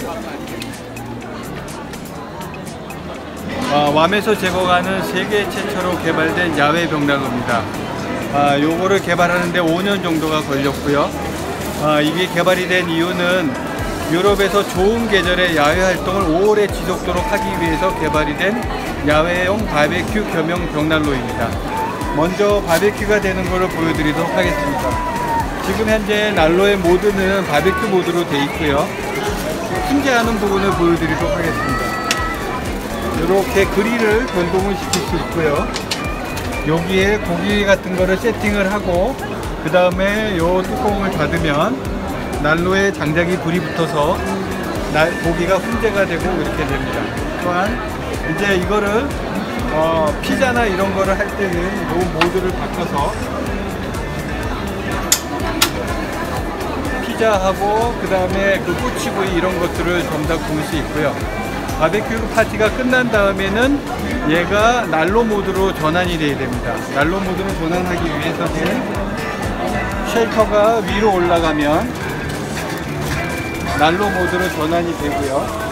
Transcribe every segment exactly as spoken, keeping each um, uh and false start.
아, 괌에서 제공하는 세계 최초로 개발된 야외 벽난로입니다. 아, 요거를 개발하는데 오 년 정도가 걸렸고요. 아, 이게 개발이 된 이유는 유럽에서 좋은 계절에 야외 활동을 오래 지속토록 하기 위해서 개발이 된 야외용 바베큐 겸용 벽난로입니다. 먼저 바베큐가 되는 것을 보여드리도록 하겠습니다. 지금 현재 난로의 모드는 바베큐 모드로 되어 있고요. 훈제하는 부분을 보여드리도록 하겠습니다. 이렇게 그릴을 변동을 시킬 수 있고요. 여기에 고기 같은 거를 세팅을 하고 그 다음에 이 뚜껑을 닫으면 난로에 장작이 불이 붙어서 고기가 훈제가 되고 이렇게 됩니다. 또한 이제 이거를 어, 피자나 이런 거를 할 때는 이 모드를 바꿔서 피자하고 그 다음에 그 꼬치구이 이런 것들을 전부 다 구울 수 있고요. 바베큐 파티가 끝난 다음에는 얘가 난로 모드로 전환이 돼야 됩니다. 난로 모드로 전환하기 위해서는 쉘터가 위로 올라가면 난로 모드로 전환이 되고요.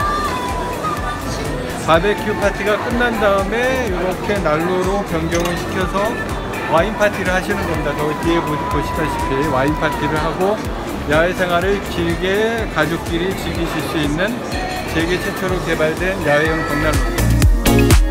바베큐 파티가 끝난 다음에 이렇게 난로로 변경을 시켜서 와인 파티를 하시는 겁니다. 저 뒤에 보시다시피 와인 파티를 하고 야외 생활을 길게 가족끼리 즐기실 수 있는 세계 최초로 개발된 야외용 벽난로입니다.